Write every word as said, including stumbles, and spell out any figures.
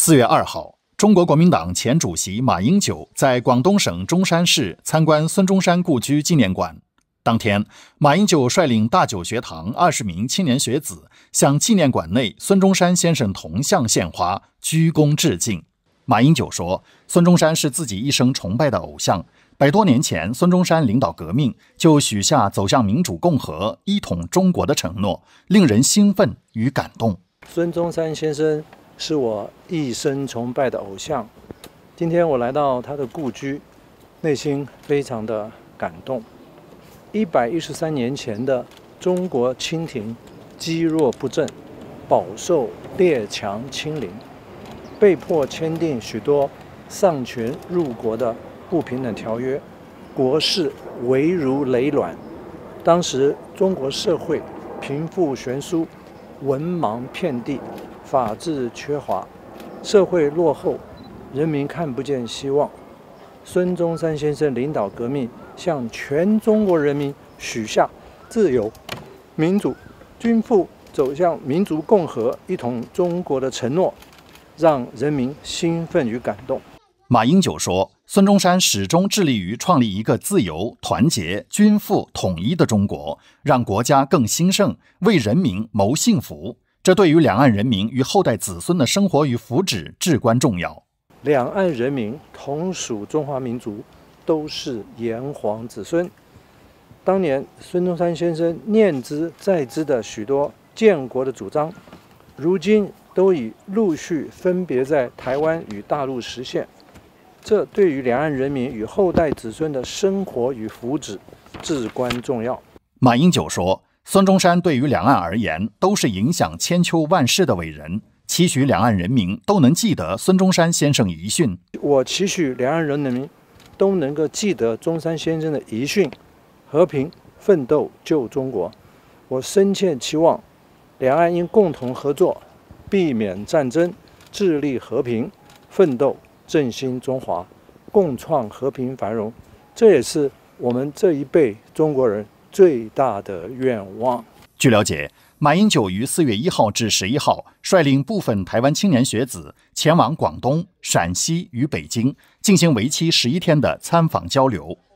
四月二号，中国国民党前主席马英九在广东省中山市参观孙中山故居纪念馆。当天，马英九率领大九学堂二十名青年学子向纪念馆内孙中山先生铜像献花，鞠躬致敬。马英九说，孙中山是自己一生崇拜的偶像。百多年前，孙中山领导革命，就许下走向民主共和、一统中国的承诺，令人兴奋与感动。 孙中山先生是我一生崇拜的偶像。今天我来到他的故居，内心非常的感动。一百一十三年前的中国清廷积弱不振，饱受列强侵凌，被迫签订许多丧权入国的不平等条约，国势危如累卵。当时中国社会贫富悬殊，文盲遍地，法治缺乏，社会落后，人民看不见希望。孙中山先生领导革命，向全中国人民许下自由、民主、均富走向民族共和、一统中国的承诺，让人民兴奋与感动。 马英九说，孙中山始终致力于创立一个自由、团结、均富、统一的中国，让国家更兴盛，为人民谋幸福。这对于两岸人民与后代子孙的生活与福祉至关重要。 两岸人民同属中华民族，都是炎黄子孙。当年孙中山先生念之在之的许多建国的主张，如今都已陆续分别在台湾与大陆实现。这对于两岸人民与后代子孙的生活与福祉至关重要。 马英九说，孙中山对于两岸而言都是影响千秋万世的伟人，期许两岸人民都能记得孙中山先生遗训。 我期许两岸人民都能够记得中山先生的遗训，和平奋斗救中国。我深切期望两岸应共同合作，避免战争，致力和平奋斗，振兴中华，共创和平繁荣。这也是我们这一辈中国人最大的愿望。 据了解，马英九于四月一号至十一号率领部分台湾青年学子前往广东、陕西与北京，进行为期十一天的参访交流。